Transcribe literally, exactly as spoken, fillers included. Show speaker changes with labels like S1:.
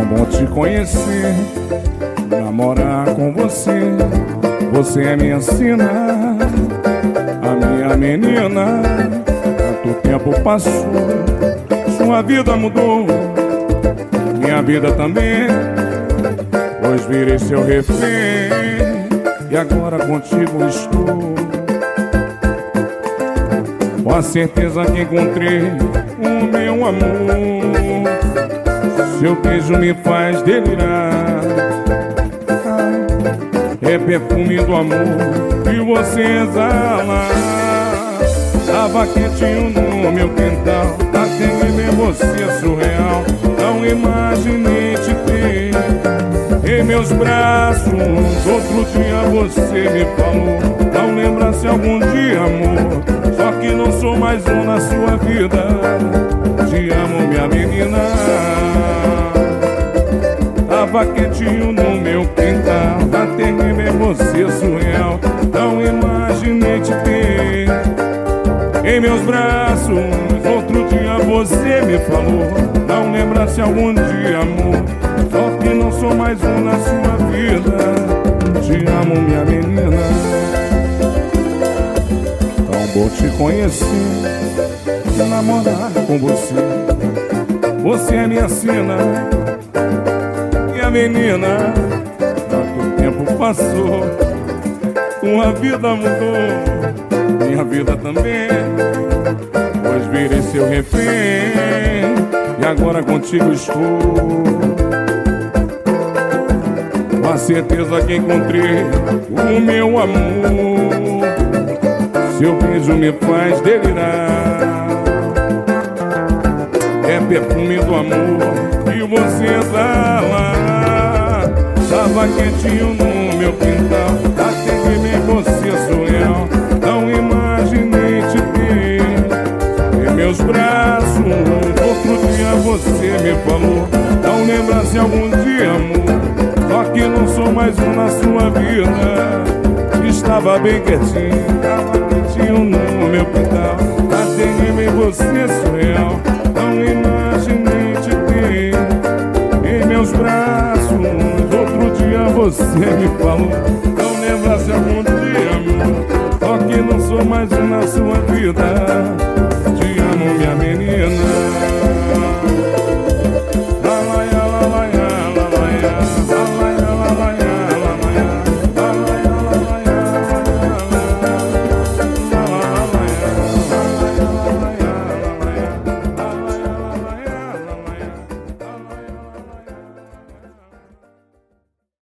S1: bom te conhecer, namorar com você. Você é minha sina, a minha menina. Tanto tempo passou, sua vida mudou, minha vida também. Pois virei seu refém e agora contigo estou. Com a certeza que encontrei o meu amor. Seu beijo me faz delirar, é perfume do amor que você exala. Tava quietinho no meu quintal, até que ver você surreal. Não imaginei te ter em meus braços. Outro dia você me falou, não lembra se algum dia, amor. Só que não sou mais um na sua vida. Te amo, minha menina. Tava quietinho no meu quintal, até que ver você surreal. Não imaginei te ter em meus braços. Outro dia você me falou, não lembra se algum dia, amor. Só que não sou mais um na sua vida. Te amo, minha menina. Tão bom te conhecer, namorar com você. Você é minha sina, minha menina. Tanto tempo passou, sua vida mudou, minha vida também. Pois virei seu refém e agora contigo estou. Com a certeza que encontrei o meu amor. Seu beijo me faz delirar, é perfume do amor que você exala. Tava quietinho no meu quintal, até que ver você surreal. Não imaginei te ter em meus braços. Outro dia você me falou, não lembra se algum dia, amor. Só que não sou mais um na sua vida. Estava bem quietinho, tava quietinho no meu quintal, até que ver você surreal. Não imaginei te ter em meus braços. Outro dia você me falou, não lembra se algum dia, amor. Só que não sou mais um na sua vida.